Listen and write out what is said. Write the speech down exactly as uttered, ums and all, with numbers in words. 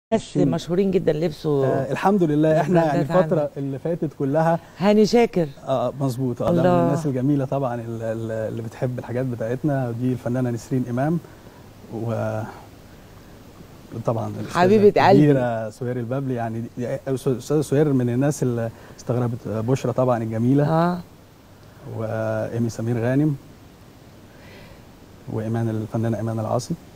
ناس مشهورين جدا لبسوا آه الحمد لله. احنا يعني الفتره اللي فاتت كلها هاني شاكر اه مظبوط. اه ده من الناس الجميله طبعا اللي بتحب الحاجات بتاعتنا دي، الفنانه نسرين امام، و طبعا حبيبه قلبي سهير البابلي. يعني استاذه سهير من الناس اللي استغربت، بشرى طبعا الجميله، اه وايمي سمير غانم، وايمان الفنانه ايمان العاصي.